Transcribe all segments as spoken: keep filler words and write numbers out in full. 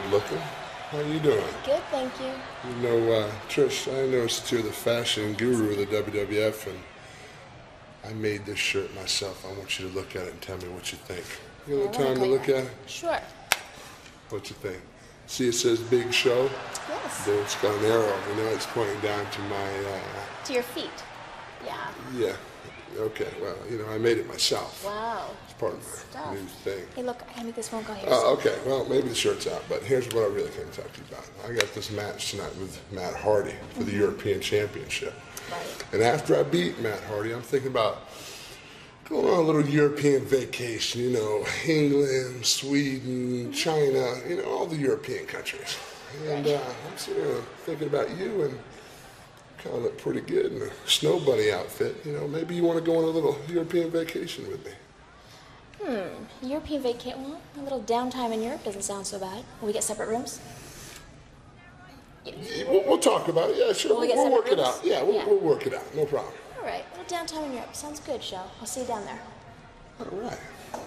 good looking. How you doing? Good, thank you. You know, uh, Trish, I noticed you're the fashion guru of the W W F, and I made this shirt myself. I want you to look at it and tell me what you think. You got a little time to look at it? Sure. What you think? See, it says Big Show. Yes. Then it's got an arrow. You know, it's pointing down to my... Uh, to your feet. Yeah. Yeah. Okay, well, you know, I made it myself. Wow. It's part of my Stuff. new thing. Hey, look, I make this phone call here. Uh, okay, well, maybe the shirt's out, but here's what I really came to talk to you about. I got this match tonight with Matt Hardy for the mm-hmm. European Championship. Right. And after I beat Matt Hardy, I'm thinking about going on a little European vacation, you know, England, Sweden, China, you know, all the European countries. And uh, I'm sitting there thinking about you, and kind of look pretty good in a snow bunny outfit. You know, maybe you want to go on a little European vacation with me. Hmm, European vacation, well, a little downtime in Europe doesn't sound so bad. Will we get separate rooms? Yeah, we'll, we'll talk about it, yeah, sure. Will we we'll get we'll work rooms? it out. Yeah, we'll, yeah, we'll work it out, no problem. All right, a little downtime in Europe. Sounds good, Shell. I'll see you down there. All right.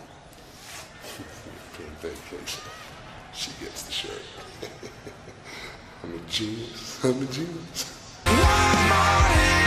European vacation. She gets the shirt. I'm a genius. I'm a genius. One morning.